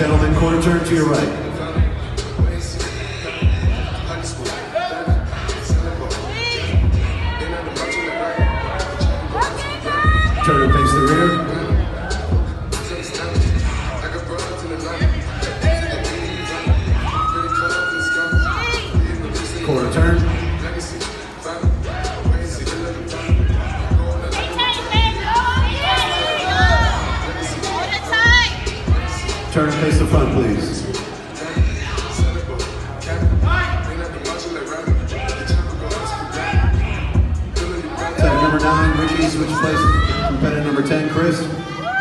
gentlemen, corner turn to your right. Turn and face the rear. Corner turn. Turn and face the front, please. Tag number 9, Ricky, switch places. Competitor number 10, Chris. Go,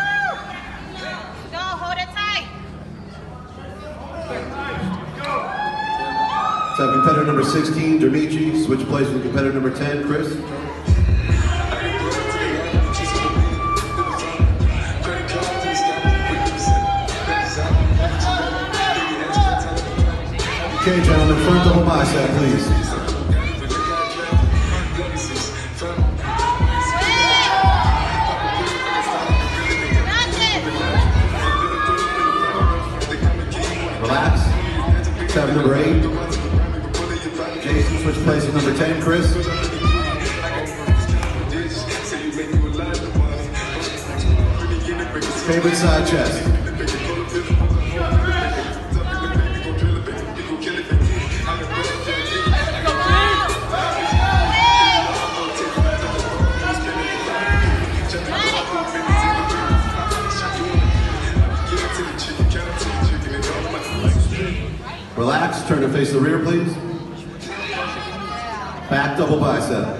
hold it tight. Tag competitor number 16, Dimitri, switch places with competitor number 10, Chris. Okay, gentlemen, front double bicep, please. Relax. Tab number 8. Jason, switch places, number 10, Chris. Favorite side chest. Relax, turn to face the rear, please. Back double bicep.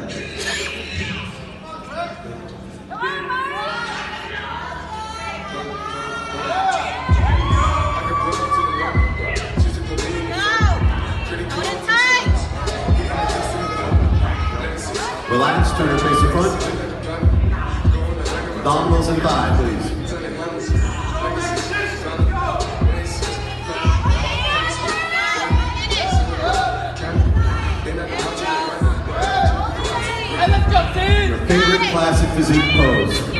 Relax, turn and face the front. Abdominals and thigh, please. Your favorite classic physique pose.